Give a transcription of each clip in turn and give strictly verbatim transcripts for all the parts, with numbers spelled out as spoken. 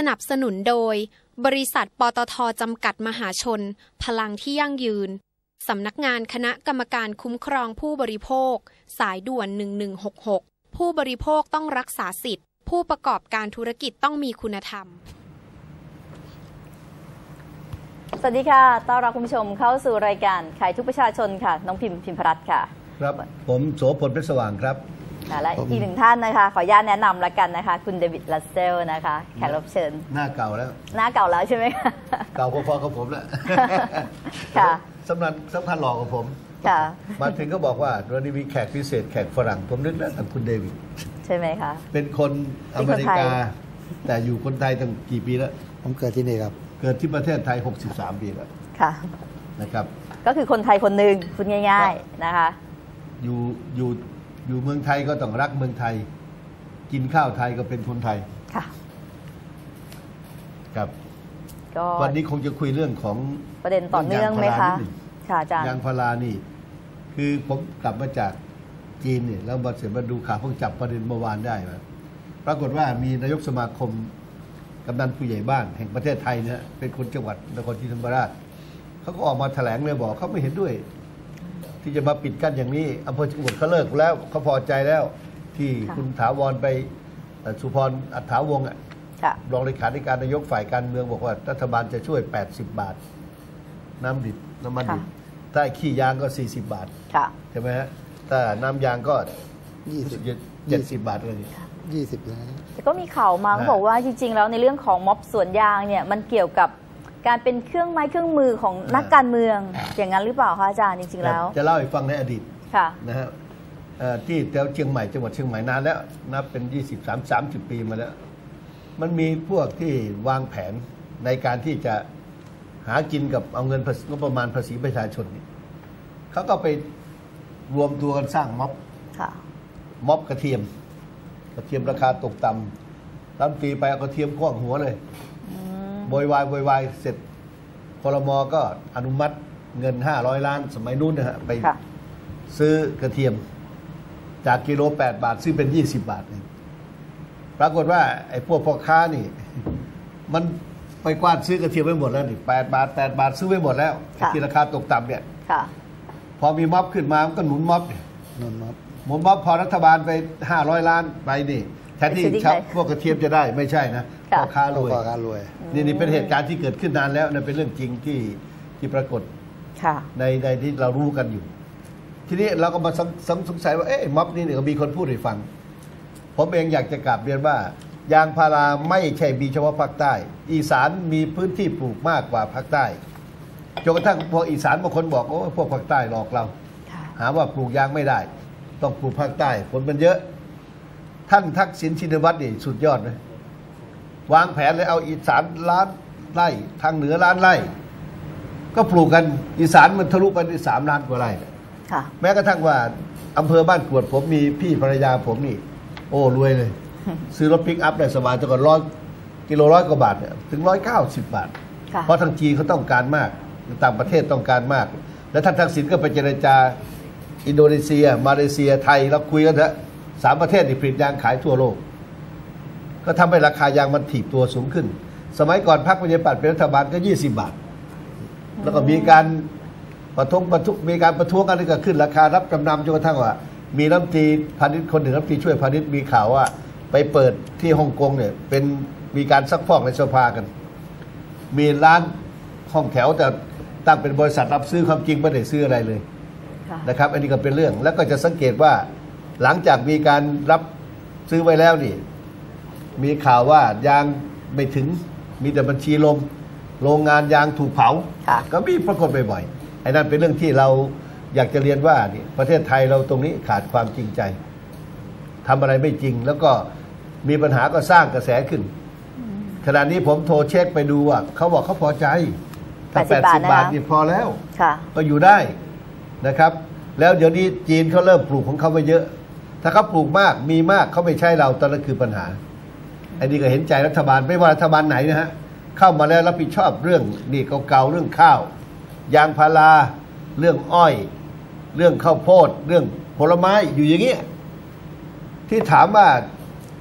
นับสนุนโดยบริษัทปตท.จำกัดมหาชนพลังที่ยั่งยืนสำนักงานคณะกรรมการคุ้มครองผู้บริโภคสายด่วนหนึ่งหนึ่งหกหกผู้บริโภคต้องรักษาสิทธิ์ผู้ประกอบการธุรกิจต้องมีคุณธรรมสวัสดีค่ะต้อนรับคุณผู้ชมเข้าสู่รายการขายทุกประชาชนค่ะน้องพิมพ์พิมพรัตน์ค่ะครับผมโสพลเพชรสว่างครับและอีกหนึ่งท่านนะคะขออนุญาตแนะนำละกันนะคะคุณเดวิดลัสเซลนะคะแขกรับเชิญหน้าเก่าแล้วหน้าเก่าแล้วใช่ไหมคะเก่าพอๆกับผมแล้วค่ะสำนักสำคัญหล่อกับผมค่ะมาถึงก็บอกว่าวันนี้มีแขกพิเศษแขกฝรั่งผมนึกแล้วคุณเดวิดใช่ไหมคะเป็นคนอเมริกาแต่อยู่คนไทยตั้งกี่ปีแล้วผมเกิดที่นี่ครับเกิดที่ประเทศไทยหกสิบสามปีแล้วค่ะนะครับก็คือคนไทยคนหนึ่งพูดง่ายๆนะคะอยู่อยู่อยู่เมืองไทยก็ต้องรักเมืองไทยกินข้าวไทยก็เป็นคนไทยค่ะครับวันนี้คงจะคุยเรื่องของประเด็นต่อเนื่องไหมคะค่ะอาจารย์ยางพารานี่คือผมกลับมาจากจีนเนี่ยแล้วมาเสร็จมาดูข่าวเพิ่งจับประเด็นเมื่อวานได้มาปรากฏว่ามีนายกสมาคมกำนันผู้ใหญ่บ้านแห่งประเทศไทยเนี่ยเป็นคนจังหวัดนครศรีธรรมราชเขาก็ออกมาแถลงเลยบอกเขาไม่เห็นด้วยที่จะมาปิดกั้นอย่างนี้อำเภอจังหวัดเขาเลิกแล้วเขาพอใจแล้วที่คุณถาวรไปสุพรอัฏฐาวงศ์รองเลขาธิการนายกฝ่ายการเมืองบอกว่ารัฐบาลจะช่วยแปดสิบบาทน้ำดิบน้ำมันดิบถ้าขี้ยางก็สี่สิบบาทใช่ไหมฮะถ้าน้ำยางก็ยี่สิบเจ็ดสิบบาทเลยยี่สิบแล้วแต่ก็มีข่าวมาเขาบอกว่าจริงๆแล้วในเรื่องของม็อบสวนยางเนี่ยมันเกี่ยวกับการเป็นเครื่องไม้เครื่องมือของนักการเมืองอย่างนั้นหรือเปล่าคะอาจารย์จริงๆแล้วจะเล่าให้ฟังในอดีตค่ะนะฮะที่แถวเชียงใหม่จังหวัดเชียงใหม่นานแล้วนับเป็นยี่สิบสามสามสิบปีมาแล้วมันมีพวกที่วางแผนในการที่จะหากินกับเอาเงินงบประมาณภาษีประชาชนเขาก็ไปรวมตัวกันสร้างม็อบม็อบกระเทียมกระเทียมราคาตกต่ำรัฐมนตรีไปเอากระเทียมคว้างหัวเลยโวยวายโวยวายเสร็จครม.ก็อนุมัติเงินห้าร้อยล้านสมัยนู้นนะฮะไปซื้อกระเทียมจากกิโลแปดบาทซื้อเป็นยี่สิบบาทปรากฏว่าไอ้พวกพ่อค้านี่มันไปกว้านซื้อกระเทียมไปหมดแล้วนี่แปดบาทแปดบาทซื้อไปหมดแล้วที่ราคาตกต่ำเนี่ยพอมีม็อบขึ้นมามันก็หนุนม็อบหนุนม็อบหมุนม็อบพอรัฐบาลไปห้าร้อยล้านไปนี่แทนที่ชาวพวกกระเทียมจะได้ไม่ใช่นะพ่อค้ารวยพ่อค้ารวยนี่นี่เป็นเหตุการณ์ที่เกิดขึ้นนานแล้วนะเป็นเรื่องจริงที่ที่ปรากฏในในที่เรารู้กันอยู่ทีนี้เราก็มาสงสัยว่าเอ๊ะม็อบนี่เนี่ยมีคนพูดให้ฟังผมเองอยากจะกราบเรียนว่ายางพาราไม่ใช่มีเฉพาะภาคใต้อีสานมีพื้นที่ปลูกมากกว่าภาคใต้จนกระทั่งพวกอีสานบางคนบอกโอ้พวกภาคใต้หลอกเราหาว่าปลูกยางไม่ได้ต้องปลูกภาคใต้ผลมันเยอะท่านทักษิณชินวัตรนี่สุดยอดเลยวางแผนเลยเอาอีสานล้านไร่ทางเหนือล้านไร่ก็ปลูกกันอีสานมันทะลุไปที่สามล้านกว่าไร่แม้กระทั่งว่าอำเภอบ้านกรวดผมมีพี่ภรรยาผมนี่โอ้รวยเลยซื้อรถปิกอัพได้สบายแต่ก่อนร้อยกิโลร้อยกว่าบาทเนี่ยถึงร้อยเก้าสิบบาทเพราะทางจีนเขาต้องการมากต่างประเทศต้องการมากแล้วท่านทักษิณก็ไปเจรจาอินโดนีเซียมาเลเซียไทยเราคุยกันเถอะสามประเทศที่ผลิตยางขายทั่วโลกก็ทำให้ราคายางมันถีบตัวสูงขึ้นสมัยก่อนพรรคประชาธิปัตย์เป็นรัฐบาลก็ยี่สิบบาทแล้วก็มีการประท้วงประทุมีการประท้วงกันก็ขึ้นราคารับจำนำจนกระทั่งว่ามีรัฐมนตรีพาณิชย์คนหนึ่งรัฐมนตรีช่วยพาณิชย์มีข่าวว่าไปเปิดที่ฮ่องกงเนี่ยเป็นมีการซักฟอกในสภากันมีร้านห้องแถวแต่ตั้งเป็นบริษัทรับซื้อความจริงไม่ได้ซื้ออะไรเลยนะครับอันนี้ก็เป็นเรื่องแล้วก็จะสังเกตว่าหลังจากมีการรับซื้อไว้แล้วนี่มีข่าวว่ายางไม่ถึงมีแต่บัญชีลมโรงงานยางถูกเผาก็มีปรากฏบ่อยๆไอ้นั่นเป็นเรื่องที่เราอยากจะเรียนว่านี่ประเทศไทยเราตรงนี้ขาดความจริงใจทำอะไรไม่จริงแล้วก็มีปัญหาก็สร้างกระแสขึ้นขณะนี้ผมโทรเช็คไปดูว่าเขาบอกเขาพอใจถ้าแปดสิบบาทนี่พอแล้วก็อยู่ได้นะครับแล้วเดี๋ยวนี้จีนเขาเริ่มปลูกของเขาไปเยอะถ้าเขาปลูกมากมีมากเขาไม่ใช่เราตอนนั้นคือปัญหาอันนี้ก็เห็นใจรัฐบาลไม่ว่ารัฐบาลไหนนะฮะเข้ามาแล้วรับผิดชอบเรื่องนี่เก่าๆเรื่องข้าวยางพาราเรื่องอ้อยเรื่องข้าวโพดเรื่องผลไม้อยู่อย่างเงี้ยที่ถามว่า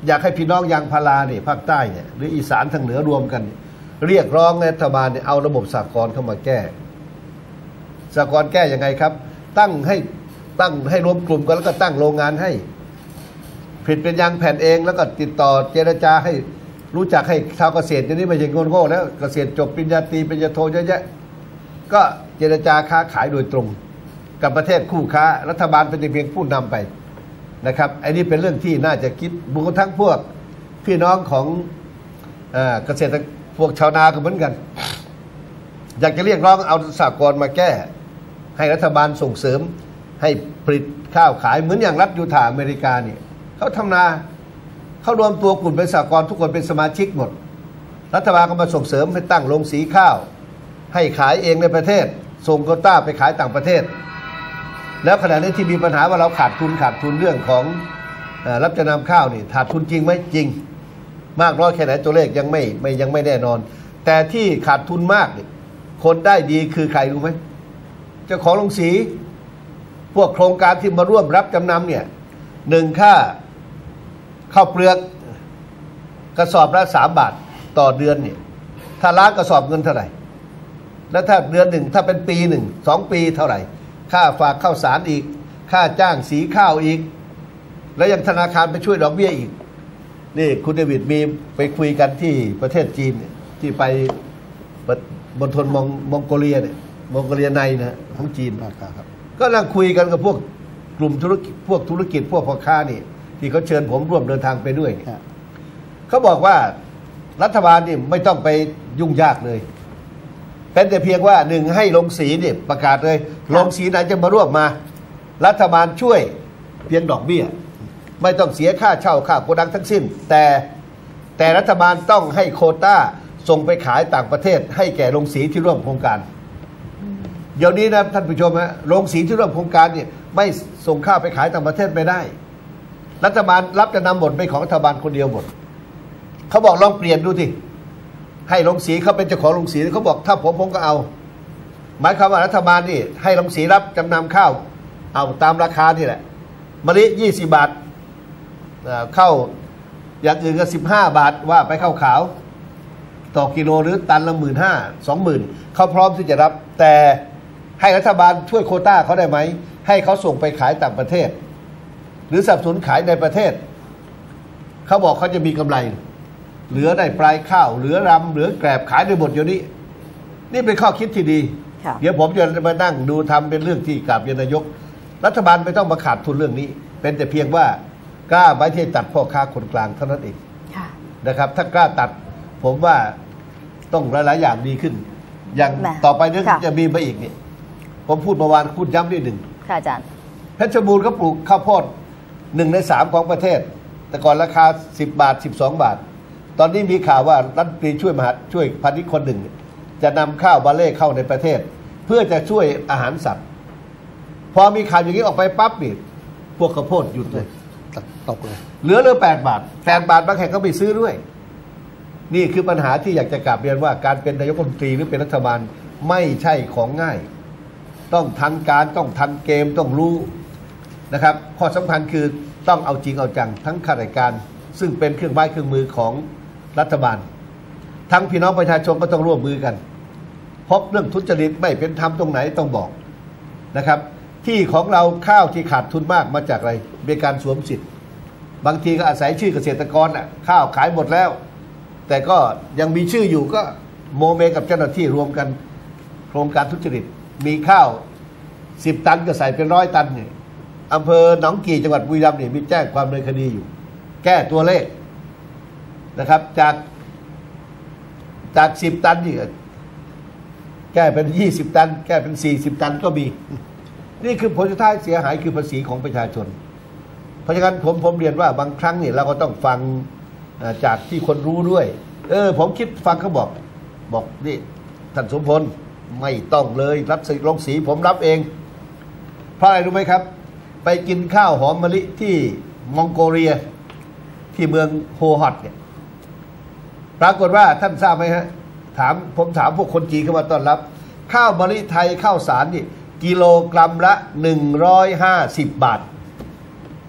อยากให้พี่น้องยางพาราเนี่ยภาคใต้เนี่ยหรืออีสานทางเหนือรวมกันเรียกร้องรัฐบาลเนี่ยเอาระบบสหกรณ์เข้ามาแก้สหกรณ์แก้ยังไงครับตั้งให้ตั้งให้รวมกลุ่มกันแล้วก็ตั้งโรงงานให้ผลิตเป็นยางแผ่นเองแล้วก็ติดต่อเจรจาให้รู้จักให้ชาวเกษตรอย่างนี้ไม่ใช่โง่ๆแล้วเกษตรจบปริญญาตรีปริญญาโทเยอะแยะก็เจรจาค้าขายโดยตรงกับประเทศคู่ค้ารัฐบาลเป็นเพียงผู้นำไปนะครับไอ้นี่เป็นเรื่องที่น่าจะคิดบุคคลทั้งพวกพี่น้องของเกษตรพวกชาวนาก็เหมือนกันอยากจะเรียกร้องเอาสหกรณ์มาแก้ให้รัฐบาลส่งเสริมให้ผลิตข้าวขายเหมือนอย่างรัฐยูทาห์อเมริกาเนี่ยเขาทำนาเขารวมตัวกลุ่มเป็นสหกรณ์ทุกคนเป็นสมาชิกหมดรัฐบาลก็มาส่งเสริมให้ตั้งโรงสีข้าวให้ขายเองในประเทศส่งโควต้าไปขายต่างประเทศแล้วขณะนี้ที่มีปัญหาว่าเราขาดทุนขาดทุนเรื่องของรับจำนำข้าวนี่ขาดทุนจริงไหมจริงมากน้อยแค่ไหนตัวเลขยังไม่ไม่ยังไม่แน่นอนแต่ที่ขาดทุนมากนี่คนได้ดีคือใครรู้ไหมเจ้าของโรงสีพวกโครงการที่มาร่วมรับจำนำเนี่ยหนึ่งค่าข้าวเปลือกกระสอบละสามบาทต่อเดือนเนี่ยถ้าล้านกระสอบเงินเท่าไหร่แล้วถ้าเดือนหนึ่งถ้าเป็นปีหนึ่งสองปีเท่าไหร่ค่าฝากข้าวสารอีกค่าจ้างสีข้าวอีกแล้วยังธนาคารไปช่วยดอกเบี้ยอีกนี่คุณเดวิดมีไปคุยกันที่ประเทศจีนที่ไปบนทนมองมองโกเลียเนี่ยมองโกเลียในนะของจีนครับก็นั่งคุยกันกับพวกกลุ่มธุรกิจพวกธุรกิจพวกพ่อค้านี่ที่เขาเชิญผมร่วมเดินทางไปด้วยเขาบอกว่ารัฐบาลนี่ไม่ต้องไปยุ่งยากเลยเป็นแต่เพียงว่าหนึ่งให้โรงสีเนี่ยประกาศเลยโรงสีไหนจะมาร่วมมารัฐบาลช่วยเพียงดอกเบี้ยไม่ต้องเสียค่าเช่าค่าโกดังทั้งสิ้นแต่แต่รัฐบาลต้องให้โควต้าส่งไปขายต่างประเทศให้แก่โรงสีที่ร่วมโครงการเดี๋ยวนี้นะท่านผู้ชมฮะโรงสีที่ร่วมโครงการเนี่ยไม่ส่งข้าวไปขายต่างประเทศไม่ได้รัฐบาลรับจะนำหมดเป็นของรัฐบาลคนเดียวหมดเขาบอกลองเปลี่ยนดูสิให้โรงสีเขาเป็นเจ้าของโรงสีเขาบอกถ้าผมผมก็เอาหมายความว่ารัฐบาลนี่ให้โรงสีรับจำนำข้าวเอาตามราคานี่แหละมะลิยี่สิบบาทเข้าอย่างอื่นก็สิบห้าบาทว่าไปข้าวขาวต่อกิโลหรือตันละหมื่นห้าสองหมื่นเขาพร้อมที่จะรับแต่ให้รัฐบาลช่วยโควต้าเขาได้ไหมให้เขาส่งไปขายต่างประเทศหรือสนับสนุนขายในประเทศเขาบอกเขาจะมีกำไรเหลือได้ปลายข้าวเหลือรำเหลือแกลบขายได้หมดอยู่นี้นี่เป็นข้อคิดที่ดีเดี๋ยวผมจะมานั่งดูทำเป็นเรื่องที่กราบเรียนนายกรัฐบาลไม่ต้องมาขาดทุนเรื่องนี้เป็นแต่เพียงว่ากล้าไว้ที่ตัดพ่อค้าคนกลางเท่านั้นเองนะครับถ้ากล้าตัดผมว่าต้องหลายๆอย่างดีขึ้นอย่างต่อไปนี้จะมีมาอีกเนี่ยผมพูดเมื่อวานพูดย้ำนิดหนึ่งค่ะอาจารย์เพชรบูรณ์เขาปลูกข้าวโพดหนึ่งในสามของประเทศแต่ก่อนราคาสิบบาทสิบสองบาทตอนนี้มีข่าวว่ารัฐมนตรีช่วยมหาช่วยพาณิชย์คนหนึ่งจะนำข้าวบาเล่เข้าในประเทศเพื่อจะช่วยอาหารสัตว์พอมีข่าวอย่างนี้ออกไปปั๊บนี่พวกข้าวโพดหยุดเลยตกเลยเหลือเหลือแปดบาทแปดบาทบางแห่งก็ไม่ซื้อด้วยนี่คือปัญหาที่อยากจะกลับเรียนว่าการเป็นนายกรัฐมนตรีหรือเป็นรัฐบาลไม่ใช่ของง่ายต้องทันการต้องทันเกมต้องรู้นะครับข้อสำคัญคือต้องเอาจริงเอาจังทั้งข้าราชการซึ่งเป็นเครื่องไม้เครื่องมือของรัฐบาลทั้งพี่น้องประชาชนก็ต้องร่วมมือกันพบเรื่องทุจริตไม่เป็นธรรมตรงไหนต้องบอกนะครับที่ของเราข้าวที่ขาดทุนมากมาจากอะไรเป็นการสวมสิทธิ์บางทีก็อาศัยชื่อเกษตรกรน่ะข้าวขายหมดแล้วแต่ก็ยังมีชื่ออยู่ก็โมเมกับเจ้าหน้าที่รวมกันโครงการทุจริตมีข้าวสิบตันก็ใส่เป็นร้อยตันเนี่ยอำเภอหนองกี่จังหวัดบุรีรัมย์เนี่ยมีแจ้งความดำเนินคดีอยู่แก้ตัวเลขนะครับจากจากสิบตันนี่แก้เป็นยี่สิบตันแก้เป็นสี่สิบตันก็มีนี่คือผลสุดท้ายเสียหายคือภาษีของประชาชนเพราะฉะนั้นผมผมเรียนว่าบางครั้งเนี่ยเราก็ต้องฟังจากที่คนรู้ด้วยเออผมคิดฟังเขาบอกบอกนี่ท่านสมพลไม่ต้องเลยรับสิลงสีผมรับเองเพราะอะไรรู้ไหมครับไปกินข้าวหอมมะลิที่มองโกเลียที่เมืองโฮฮอตเนี่ยปรากฏว่าท่านทราบไหมฮะถามผมถามพวกคนจีนเข้ามาต้อนรับข้าวมะลิไทยข้าวสารนี่กิโลกรัมละหนึ่งร้อยห้าสิบบาท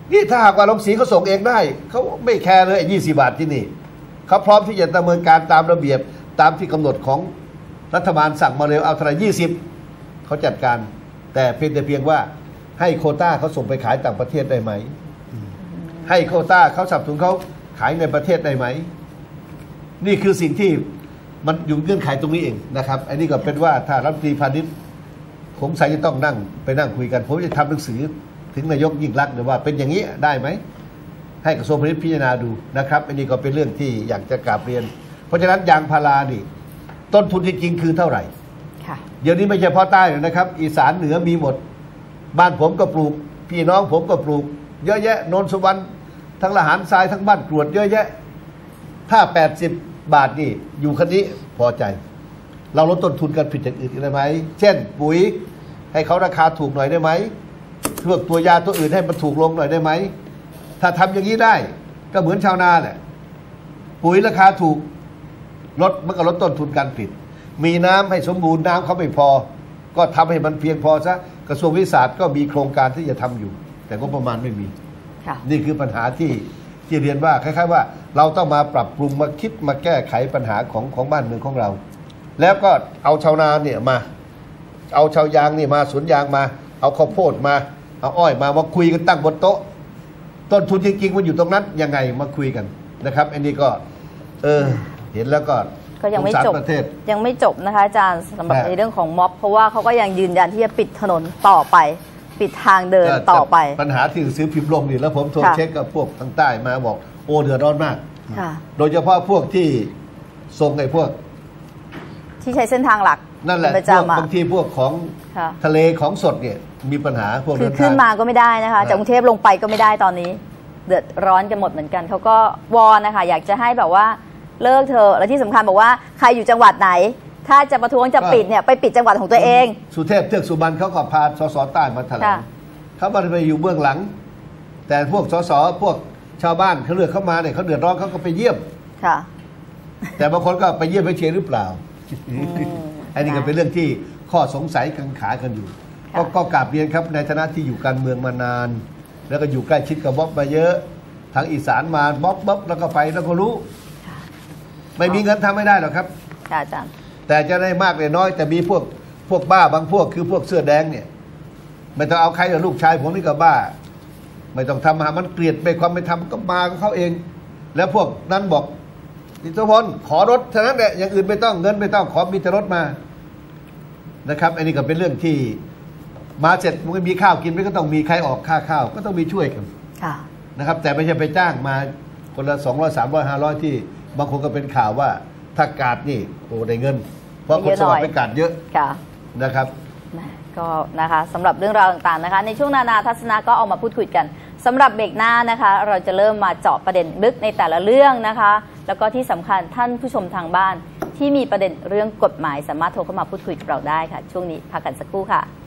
นี่ถ้าหากว่าโรงสีเขาส่งเองได้เขาไม่แคร์เลยยี่สิบบาทที่นี่เขาพร้อมที่จะดำเนินการตามระเบียบตามที่กำหนดของรัฐบาลสั่งมาเร็วเอาเท่าไหร่ยี่สิบเขาจัดการแต่เพียงแต่เพียงว่าให้โควต้าเขาส่งไปขายต่างประเทศได้ไหมให้โควต้าเขาสนับสนุนเขาขายในประเทศได้ไหมนี่คือสิ่งที่มันอยู่เงื่อนไขตรงนี้เองนะครับอันนี้ก็เป็นว่าถ้ารัฐมนตรีพาณิชย์สงสัยจะต้องนั่งไปนั่งคุยกันผมจะทำหนังสือถึงนายกยิ่งรักษณ์ว่าเป็นอย่างนี้ได้ไหมให้กระทรวงพาณิชย์พิจารณาดูนะครับอันนี้ก็เป็นเรื่องที่อยากจะกราบเรียนเพราะฉะนั้นยางพารานี่ต้นทุนจริงๆคือเท่าไหร่เดี๋ยวนี้ไม่ใช่เฉพาะใต้เลยนะครับอีสานเหนือมีหมดบ้านผมก็ปลูกพี่น้องผมก็ปลูกเยอะแยะโนนสุวรรณทั้งละหารทรายทั้งบ้านกรวดเยอะแยะถ้าแปดสิบบาทนี่อยู่คันนี้พอใจเราลดต้นทุนการผลิตอย่างอื่นได้ไหมเช่นปุ๋ยให้เขาราคาถูกหน่อยได้ไหมพวกตัวยาตัวอื่นให้มันถูกลงหน่อยได้ไหมถ้าทำอย่างนี้ได้ก็เหมือนชาวนาแหละปุ๋ยราคาถูกลดมันก็ลดต้นทุนการผลิตมีน้ำให้สมบูรณ์น้ำเขาไม่พอก็ทำให้มันเพียงพอซะกระทรวงวิทยาศาสตร์ก็มีโครงการที่จะทำอยู่แต่งบประมาณไม่มีนี่คือปัญหาที่ที่เรียนว่าคล้ายๆว่าเราต้องมาปรับปรุงมาคิดมาแก้ไขปัญหาของของบ้านเมืองของเราแล้วก็เอาชาวนาเนี่ยมาเอาชาวยางนี่มาสวนยางมาเอาข้าวโพดมาเอาอ้อยมามาคุยกันตั้งบนโต๊ะต้นทุนจริงๆมันอยู่ตรงนั้นยังไงมาคุยกันนะครับอันนี้ก็เออเห็นแล้วก็ก็ยังไม่จบยังไม่จบนะคะอาจารย์สำหรับในเรื่องของม็อบเพราะว่าเขาก็ยังยืนยันที่จะปิดถนนต่อไปปิดทางเดินต่อไปปัญหาที่ซื้อพิมพ์ลงนี่แล้วผมโทรเช็คกับพวกทางใต้มาบอกโอ้เดือดร้อนมากโดยเฉพาะพวกที่ส่งไอ้พวกที่ใช้เส้นทางหลักนั่นแหละพวกบางทีพวกของทะเลของสดเนี่ยมีปัญหาพวกคือขึ้นมาก็ไม่ได้นะคะจากกรุงเทพลงไปก็ไม่ได้ตอนนี้เดือดร้อนกันหมดเหมือนกันเขาก็วอนนะคะอยากจะให้แบบว่าเลิกเธอและที่สำคัญบอกว่าใครอยู่จังหวัดไหนถ้าจะประท้วงจะปิดเนี่ยไปปิดจังหวัดของตัวเองสุเทพเทือกสุบรรณเขาก็พาสสใต้มาแถลงเขามาไปอยู่เบื้องหลังแต่พวกสสพวกชาวบ้านเขาเลือกเข้ามาเนี่ยเขาเดือดร้อนเขาก็ไปเยี่ยมค่ะแต่บางคนก็ไปเยี่ยมไปเชียร์หรือเปล่าอันนี้ก็เป็นเรื่องที่ข้อสงสัยกังขากันอยู่ก็กราบเรียนครับในฐานะที่อยู่การเมืองมานานแล้วก็อยู่ใกล้ชิดกับม็อบมาเยอะทางอีสานมาม็อบม็อบแล้วก็ไปแล้วก็รู้ไม่มีเงินทำไม่ได้หรอกครับอาจารย์แต่จะได้มากเลยน้อยแต่มีพวกพวกบ้าบางพวกคือพวกเสื้อแดงเนี่ยไม่ต้องเอาใครกับลูกชายผมนี่ก็บ้าไม่ต้องทำมามันเกลียดไปความไม่ทำก็มาของเขาเองแล้วพวกนั้นบอกนิติพลขอรถเท่านั้นแหละอย่างอื่นไม่ต้องเงินไม่ต้องขอมีแต่รถมานะครับอันนี้ก็เป็นเรื่องที่มาเสร็จมันก็มีข้าวกินไม่ก็ต้องมีใครออกค่าข้าวก็ต้องมีช่วยกันนะครับแต่ไม่ใช่ไปจ้างมาคนละสองร้อยสามร้อยห้าร้อยที่บางคนก็เป็นข่าวว่าถ้ากาดนี่โอ้ได้เงินเพราะคนสมัครไปกาดเยอะนะครับก็นะคะสำหรับเรื่องราวต่างๆนะคะในช่วงนานาทัศนะก็เอามาพูดคุยกันสำหรับเบรกหน้านะคะเราจะเริ่มมาเจาะประเด็นลึกในแต่ละเรื่องนะคะแล้วก็ที่สำคัญท่านผู้ชมทางบ้านที่มีประเด็นเรื่องกฎหมายสามารถโทรเข้ามาพูดคุยกับเราได้ค่ะช่วงนี้พักกันสักครู่ค่ะ